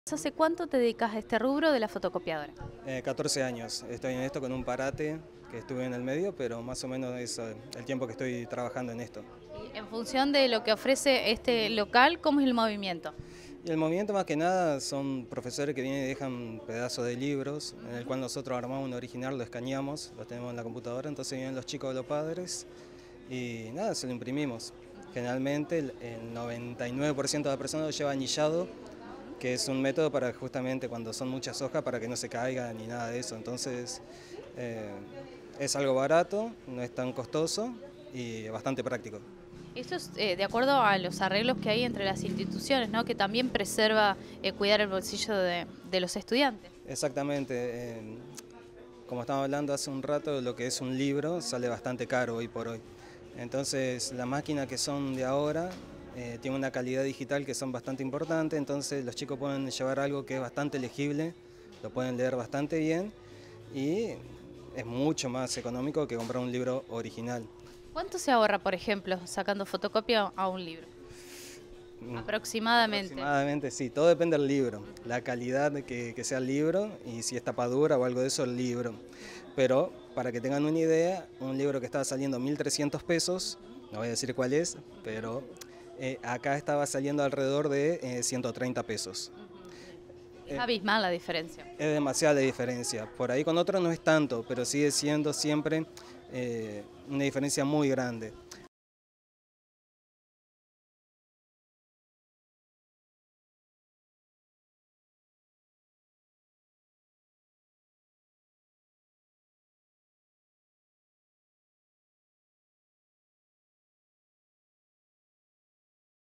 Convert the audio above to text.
¿Hace cuánto te dedicas a este rubro de la fotocopiadora? 14 años. Estoy en esto con un parate que estuve en el medio, pero más o menos es el tiempo que estoy trabajando en esto. Y en función de lo que ofrece este local, ¿cómo es el movimiento? Y el movimiento más que nada son profesores que vienen y dejan pedazos de libros, en el cual nosotros armamos un original, lo escaneamos, lo tenemos en la computadora, entonces vienen los chicos de los padres y nada, se lo imprimimos. Generalmente el 99% de las personas lo lleva anillado, que es un método para justamente cuando son muchas hojas para que no se caigan ni nada de eso. Entonces es algo barato, no es tan costoso y bastante práctico. Eso es de acuerdo a los arreglos que hay entre las instituciones, ¿no? Que también preserva cuidar el bolsillo de los estudiantes. Exactamente. Como estábamos hablando hace un rato, lo que es un libro sale bastante caro hoy por hoy. Entonces las máquinas que son de ahora tienen una calidad digital que son bastante importantes, entonces los chicos pueden llevar algo que es bastante legible, lo pueden leer bastante bien y es mucho más económico que comprar un libro original. ¿Cuánto se ahorra, por ejemplo, sacando fotocopia a un libro? Aproximadamente. Aproximadamente, sí, todo depende del libro, la calidad que sea el libro y si es tapadura o algo de eso el libro. Pero para que tengan una idea, un libro que estaba saliendo 1.300 pesos, no voy a decir cuál es, pero acá estaba saliendo alrededor de 130 pesos. Es abismal la diferencia. Es demasiada la diferencia. Por ahí con otros no es tanto, pero sigue siendo siempre una diferencia muy grande.